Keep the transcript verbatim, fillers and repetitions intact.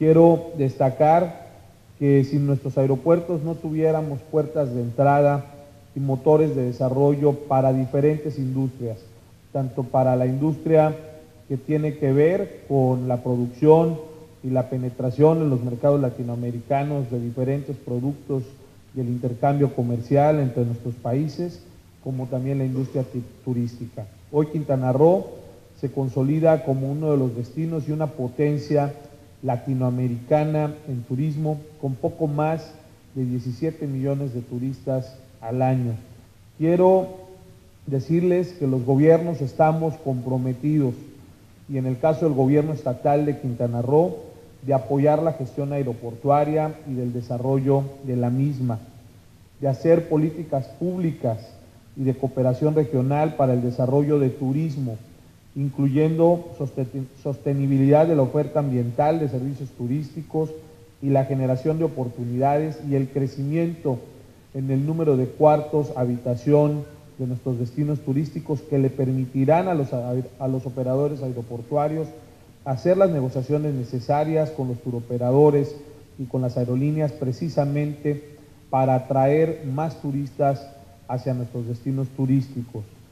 Quiero destacar que si nuestros aeropuertos no tuviéramos puertas de entrada y motores de desarrollo para diferentes industrias, tanto para la industria que tiene que ver con la producción y la penetración en los mercados latinoamericanos de diferentes productos y el intercambio comercial entre nuestros países, como también la industria turística. Hoy Quintana Roo se consolida como uno de los destinos y una potencia latinoamericana en turismo, con poco más de diecisiete millones de turistas al año. Quiero decirles que los gobiernos estamos comprometidos, y en el caso del gobierno estatal de Quintana Roo, de apoyar la gestión aeroportuaria y del desarrollo de la misma, de hacer políticas públicas y de cooperación regional para el desarrollo de turismo, incluyendo sostenibilidad de la oferta ambiental de servicios turísticos y la generación de oportunidades y el crecimiento en el número de cuartos, habitación de nuestros destinos turísticos, que le permitirán a los, a los operadores aeroportuarios hacer las negociaciones necesarias con los turoperadores y con las aerolíneas, precisamente para atraer más turistas hacia nuestros destinos turísticos.